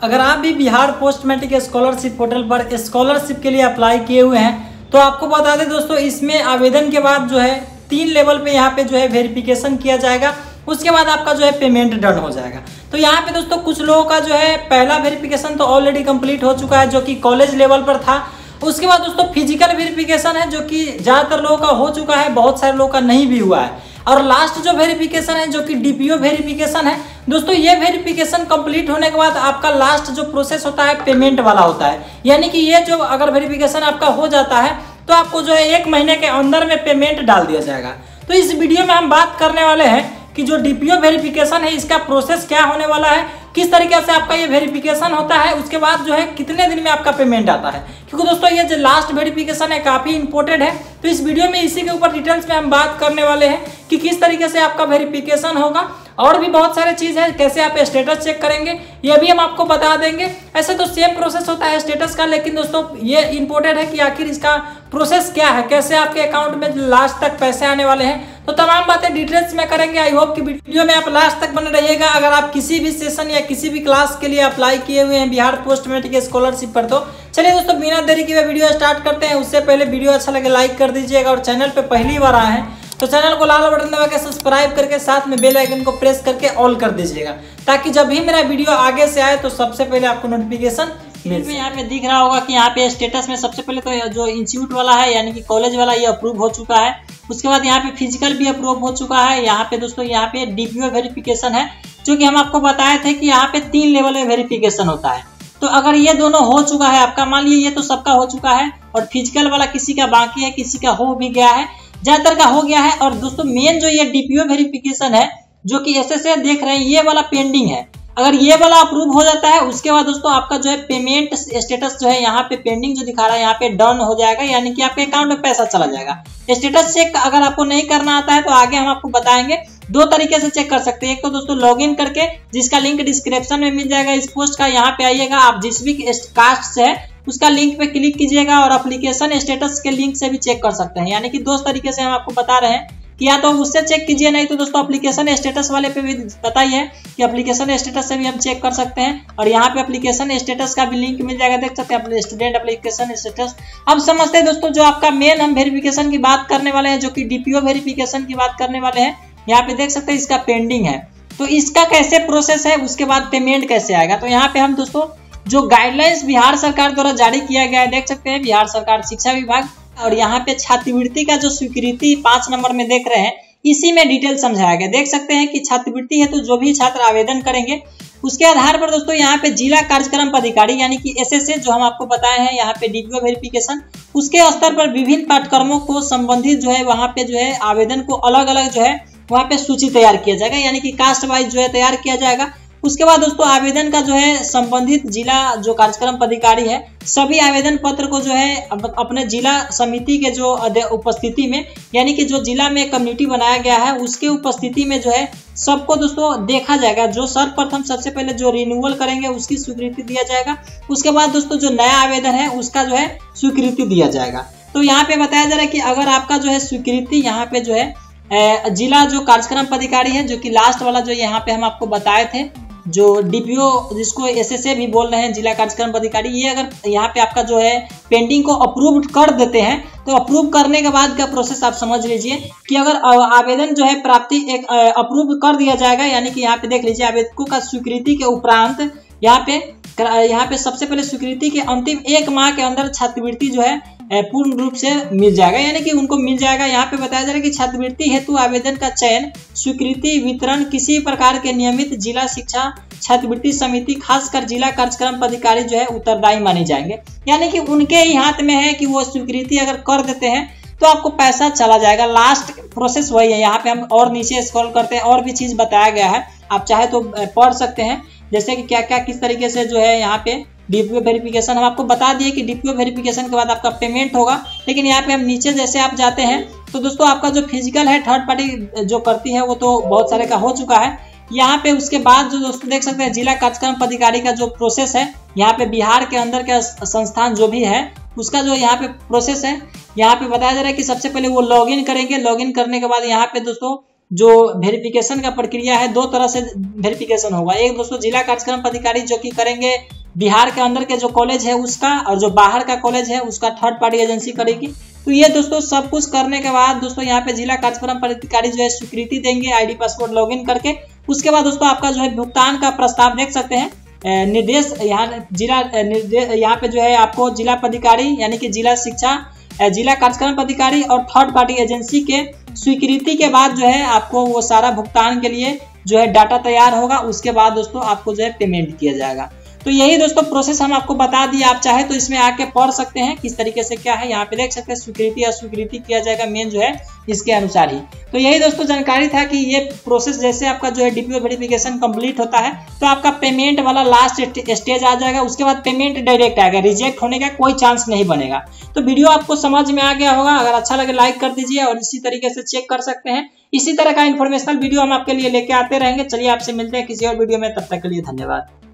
अगर आप भी Bihar post matric scholarship portal पर स्कॉलरशिप के लिए अप्लाई किए हुए हैं तो आपको बता दें दोस्तों, इसमें आवेदन के बाद जो है 3 लेवल पे यहाँ पे जो है वेरिफिकेशन किया जाएगा। उसके बाद आपका जो है पेमेंट डन हो जाएगा। तो यहाँ पे दोस्तों कुछ लोगों का जो है पहला वेरिफिकेशन तो ऑलरेडी कंप्लीट हो चुका है, जो कि कॉलेज लेवल पर था। उसके बाद दोस्तों फिजिकल वेरिफिकेशन है, जो कि ज़्यादातर लोगों का हो चुका है, बहुत सारे लोगों का नहीं भी हुआ है। और लास्ट जो वेरिफिकेशन है, जो कि डीपीओ वेरिफिकेशन है दोस्तों, ये वेरिफिकेशन कंप्लीट होने के बाद आपका लास्ट जो प्रोसेस होता है पेमेंट वाला होता है। यानी कि ये जो अगर वेरिफिकेशन आपका हो जाता है तो आपको जो है 1 महीने के अंदर में पेमेंट डाल दिया जाएगा। तो इस वीडियो में हम बात करने वाले हैं कि जो डीपीओ वेरिफिकेशन है इसका प्रोसेस क्या होने वाला है, किस तरीके से आपका ये वेरिफिकेशन होता है, उसके बाद जो है कितने दिन में आपका पेमेंट आता है। क्योंकि दोस्तों ये जो लास्ट वेरिफिकेशन है काफ़ी इंपॉर्टेंट है। तो इस वीडियो में इसी के ऊपर डिटेल्स में हम बात करने वाले हैं कि किस तरीके से आपका वेरिफिकेशन होगा, और भी बहुत सारे चीज़ है, कैसे आप स्टेटस चेक करेंगे ये भी हम आपको बता देंगे। ऐसे तो सेम प्रोसेस होता है स्टेटस का, लेकिन दोस्तों ये इंपॉर्टेंट है कि आखिर इसका प्रोसेस क्या है, कैसे आपके अकाउंट में लास्ट तक पैसे आने वाले हैं। तो तमाम बातें डिटेल्स में करेंगे। आई होप कि वीडियो में आप लास्ट तक बने रहिएगा। अगर आप किसी भी सेशन या किसी भी क्लास के लिए अप्लाई किए हुए हैं बिहार पोस्ट मैट्रिक स्कॉलरशिप पर, तो चलिए दोस्तों बिना देरी के वीडियो स्टार्ट करते हैं। उससे पहले वीडियो अच्छा लगे लाइक कर दीजिएगा, और चैनल पे पहली बार आए हैं तो चैनल को लाल बटन दबा के सब्सक्राइब करके साथ में बेल आइकन को प्रेस करके ऑल कर दीजिएगा, ताकि जब भी मेरा वीडियो आगे से आए तो सबसे पहले आपको नोटिफिकेशन मिल जाए। यहाँ पे दिख रहा होगा कि यहाँ पे स्टेटस में सबसे पहले तो जो इंस्टीट्यूट वाला है यानी कि कॉलेज वाला ये अप्रूव हो चुका है। उसके बाद यहाँ पे फिजिकल भी अप्रूव हो चुका है। यहाँ पे दोस्तों यहाँ पे डीपीओ वेरिफिकेशन है, जो कि हम आपको बताए थे कि यहाँ पे 3 लेवल में वेरिफिकेशन होता है। तो अगर ये दोनों हो चुका है आपका, मान लीजिए ये तो सबका हो चुका है, और फिजिकल वाला किसी का बाकी है, किसी का हो भी गया है, ज्यादातर का हो गया है। और दोस्तों मेन जो ये डीपीओ वेरिफिकेशन है, जो कि एसएसए देख रहे हैं, ये वाला पेंडिंग है। अगर ये वाला अप्रूव हो जाता है उसके बाद दोस्तों आपका जो है पेमेंट स्टेटस जो है यहाँ पे पेंडिंग जो दिखा रहा है यहाँ पे डन हो जाएगा, यानी कि आपके अकाउंट में पैसा चला जाएगा। स्टेटस चेक अगर आपको नहीं करना आता है तो आगे हम आपको बताएंगे 2 तरीके से चेक कर सकते हैं। एक तो दोस्तों लॉगिन करके, जिसका लिंक डिस्क्रिप्शन में मिल जाएगा इस पोस्ट का, यहाँ पे आइएगा, आप जिस भी कास्ट से है उसका लिंक पे क्लिक कीजिएगा, और एप्लीकेशन स्टेटस के लिंक से भी चेक कर सकते हैं। यानी कि 2 तरीके से हम आपको बता रहे हैं कि या तो उससे चेक कीजिए, नहीं तो दोस्तों एप्लीकेशन स्टेटस वाले पे भी पता ही है कि एप्लीकेशन स्टेटस से भी हम चेक कर सकते हैं। और यहाँ पे एप्लीकेशन स्टेटस का भी लिंक मिल जाएगा, देख सकते हैं स्टूडेंट एप्लीकेशन स्टेटस। अब समझते हैं दोस्तों जो आपका मेन हम वेरिफिकेशन की बात करने वाले हैं, जो कि डीपीओ वेरिफिकेशन की बात करने वाले हैं। यहाँ पे देख सकते हैं इसका पेंडिंग है, तो इसका कैसे प्रोसेस है, उसके बाद पेमेंट कैसे आएगा। तो यहाँ पे हम दोस्तों जो गाइडलाइंस बिहार सरकार द्वारा जारी किया गया है, देख सकते हैं बिहार सरकार शिक्षा विभाग, और यहाँ पे छात्रवृत्ति का जो स्वीकृति 5 नंबर में देख रहे हैं, इसी में डिटेल समझाया गया। देख सकते हैं कि छात्रवृत्ति है तो जो भी छात्र आवेदन करेंगे उसके आधार पर दोस्तों यहाँ पे जिला कार्यक्रम पदाधिकारी यानी कि एसएसए जो हम आपको बताए हैं, यहाँ पे डीपीओ वेरिफिकेशन, उसके स्तर पर विभिन्न पाठ्यक्रमों को संबंधित जो है वहाँ पे जो है आवेदन को अलग अलग जो है वहाँ पे सूची तैयार किया जाएगा, यानी कि कास्ट वाइज जो है तैयार किया जाएगा। उसके बाद दोस्तों आवेदन का जो है संबंधित जिला जो कार्यक्रम पदाधिकारी है सभी आवेदन पत्र को जो है अपने जिला समिति के जो उपस्थिति में, यानी कि जो जिला में कम्युनिटी बनाया गया है उसके उपस्थिति में जो है सबको दोस्तों देखा जाएगा। जो सर्वप्रथम सबसे पहले जो रिन्यूअल करेंगे उसकी स्वीकृति दिया जाएगा। उसके बाद दोस्तों जो नया आवेदन है उसका जो है स्वीकृति दिया जाएगा। तो यहाँ पे बताया जा रहा है कि अगर आपका जो है स्वीकृति यहाँ पे जो है जिला जो कार्यक्रम पदाधिकारी है, जो कि लास्ट वाला जो यहाँ पे हम आपको बताए थे, जो डीपीओ जिसको एसएसए भी बोल रहे हैं, जिला कार्यक्रम पदाधिकारी, ये अगर यहाँ पे आपका जो है पेंडिंग को अप्रूव कर देते हैं तो अप्रूव करने के बाद का प्रोसेस आप समझ लीजिए कि अगर आवेदन जो है प्राप्ति एक अप्रूव कर दिया जाएगा, यानी कि यहाँ पे देख लीजिए आवेदकों का स्वीकृति के उपरांत यहाँ पे सबसे पहले स्वीकृति के अंतिम 1 माह के अंदर छात्रवृत्ति जो है पूर्ण रूप से मिल जाएगा, यानी कि उनको मिल जाएगा। यहाँ पे बताया जा रहा है कि छात्रवृत्ति हेतु आवेदन का चयन, स्वीकृति, वितरण किसी प्रकार के नियमित जिला शिक्षा छात्रवृत्ति समिति खासकर जिला कार्यक्रम पदाधिकारी जो है उत्तरदायी माने जाएंगे। यानी कि उनके ही हाथ में है कि वो स्वीकृति अगर कर देते हैं तो आपको पैसा चला जाएगा। लास्ट प्रोसेस वही है। यहाँ पे हम और नीचे स्क्रॉल करते हैं, और भी चीज बताया गया है, आप चाहे तो पढ़ सकते हैं, जैसे कि क्या क्या किस तरीके से जो है यहाँ पे डीपीओ वेरिफिकेशन हम आपको बता दिए कि डीपीओ वेरिफिकेशन के बाद आपका पेमेंट होगा। लेकिन यहाँ पे हम नीचे जैसे आप जाते हैं तो दोस्तों आपका जो फिजिकल है थर्ड पार्टी जो करती है वो तो बहुत सारे का हो चुका है। यहाँ पे उसके बाद जो दोस्तों देख सकते हैं जिला कार्यक्रम पदाधिकारी का जो प्रोसेस है, यहाँ पे बिहार के अंदर का संस्थान जो भी है उसका जो यहाँ पे प्रोसेस है, यहाँ पे बताया जा रहा है कि सबसे पहले वो लॉगिन करेंगे। लॉगिन करने के बाद यहाँ पे दोस्तों जो वेरिफिकेशन का प्रक्रिया है, 2 तरह से वेरिफिकेशन होगा। एक दोस्तों जिला कार्यक्रम पदाधिकारी जो कि करेंगे बिहार के अंदर के जो कॉलेज है उसका, और जो बाहर का कॉलेज है उसका थर्ड पार्टी एजेंसी करेगी। तो ये दोस्तों सब कुछ करने के बाद दोस्तों यहाँ पे जिला कार्यक्रम पदाधिकारी जो है स्वीकृति देंगे आईडी पासवर्ड लॉगिन करके। उसके बाद दोस्तों आपका जो है भुगतान का प्रस्ताव देख सकते हैं। निर्देश यहाँ पे जो है आपको जिला पदाधिकारी यानी कि जिला शिक्षा, जिला कार्यक्रम पदाधिकारी और थर्ड पार्टी एजेंसी के स्वीकृति के बाद जो है आपको वो सारा भुगतान के लिए जो है डाटा तैयार होगा। उसके बाद दोस्तों आपको जो है पेमेंट किया जाएगा। तो यही दोस्तों प्रोसेस हम आपको बता दिए, आप चाहे तो इसमें आके पढ़ सकते हैं किस तरीके से क्या है। यहाँ पे देख सकते हैं स्वीकृति अस्वीकृति किया जाएगा मेन जो है इसके अनुसार ही। तो यही दोस्तों जानकारी था कि ये प्रोसेस जैसे आपका जो है डीपीओ वेरिफिकेशन कंप्लीट होता है तो आपका पेमेंट वाला लास्ट स्टेज आ जाएगा। उसके बाद पेमेंट डायरेक्ट आएगा, रिजेक्ट होने का कोई चांस नहीं बनेगा। तो वीडियो आपको समझ में आ गया होगा, अगर अच्छा लगे लाइक कर दीजिए और इसी तरीके से चेक कर सकते हैं। इसी तरह का इन्फॉर्मेशनल वीडियो हम आपके लिए लेके आते रहेंगे। चलिए आपसे मिलते हैं किसी और वीडियो में, तब तक के लिए धन्यवाद।